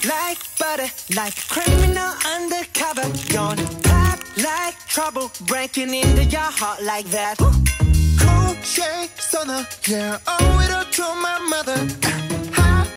like butter, like a criminal undercover. Gonna pop like trouble, breaking into your heart like that. Cool shade stunner, yeah, owe it all to my mother.